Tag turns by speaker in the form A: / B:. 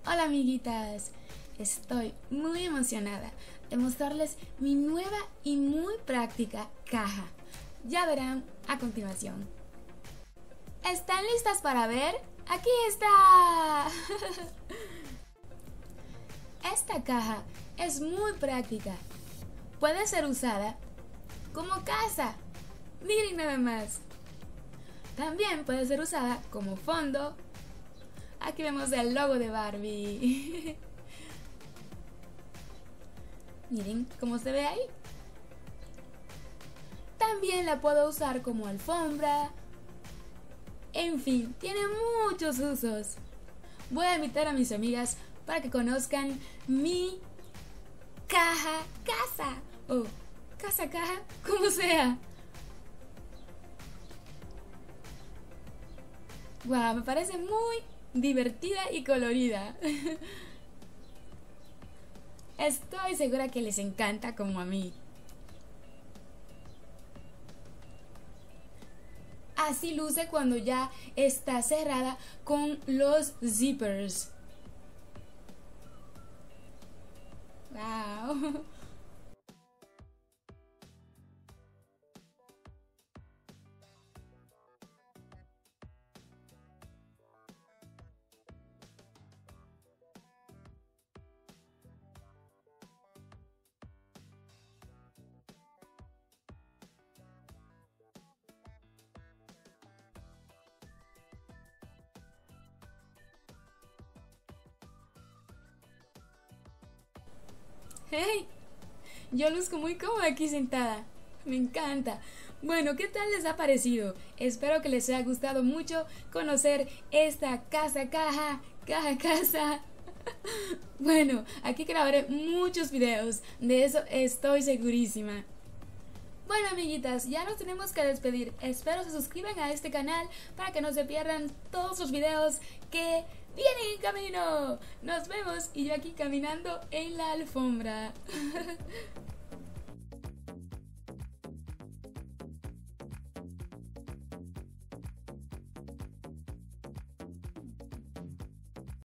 A: Hola amiguitas, estoy muy emocionada de mostrarles mi nueva y muy práctica caja. Ya verán a continuación. ¿Están listas para ver? ¡Aquí está! Esta caja es muy práctica. Puede ser usada como casa. Miren nada más. También puede ser usada como fondo. Aquí vemos el logo de Barbie. Miren cómo se ve ahí. También la puedo usar como alfombra. En fin, tiene muchos usos. Voy a invitar a mis amigas para que conozcan mi caja casa o casa caja, como sea. Wow, me parece muy divertida y colorida. Estoy segura que les encanta como a mí. Así luce cuando ya está cerrada con los zippers. Wow. Hey, yo luzco muy cómoda aquí sentada. Me encanta. Bueno, ¿qué tal les ha parecido? Espero que les haya gustado mucho conocer esta casa casa. Bueno, aquí grabaré muchos videos, de eso estoy segurísima. Bueno amiguitas, ya nos tenemos que despedir. Espero se suscriban a este canal para que no se pierdan todos los videos que vienen en camino. Nos vemos y yo aquí caminando en la alfombra.